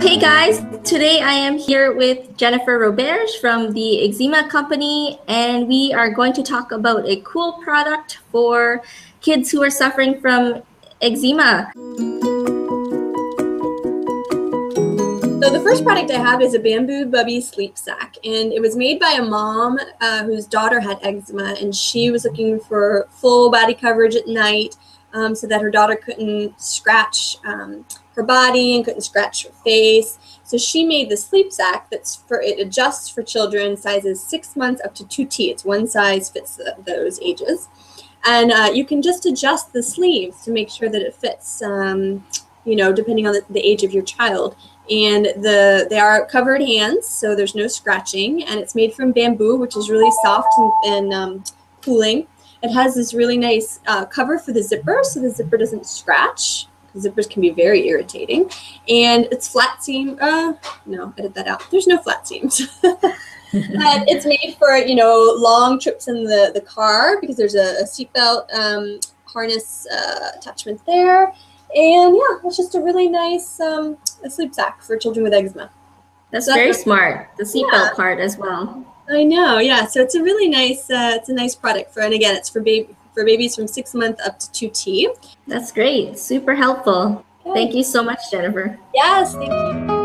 Hey guys, today I am here with Jennifer Roberge from the Eczema Company, and we are going to talk about a cool product for kids who are suffering from eczema. So the first product I have is a bamboo Bubby sleep sack, and it was made by a mom whose daughter had eczema, and she was looking for full body coverage at night so that her daughter couldn't scratch her body and couldn't scratch her face. So she made the sleep sack it adjusts for children sizes 6 months up to 2T. It's one size fits those ages. And you can just adjust the sleeves to make sure that it fits, depending on the age of your child. And they are covered hands, so there's no scratching. And it's made from bamboo, which is really soft and cooling. It has this really nice cover for the zipper, so the zipper doesn't scratch. Zippers can be very irritating. And it's flat seam. No, edit that out. There's no flat seams. And it's made for, long trips in the car because there's a seatbelt harness attachment there. And yeah, it's just a really nice sleep sack for children with eczema. That's very smart. The seatbelt part as well. I know, yeah. So it's a really nice, it's a nice product and again, it's for babies from 6 months up to 2T. That's great. Super helpful. Okay. Thank you so much, Jennifer. Yes, thank you.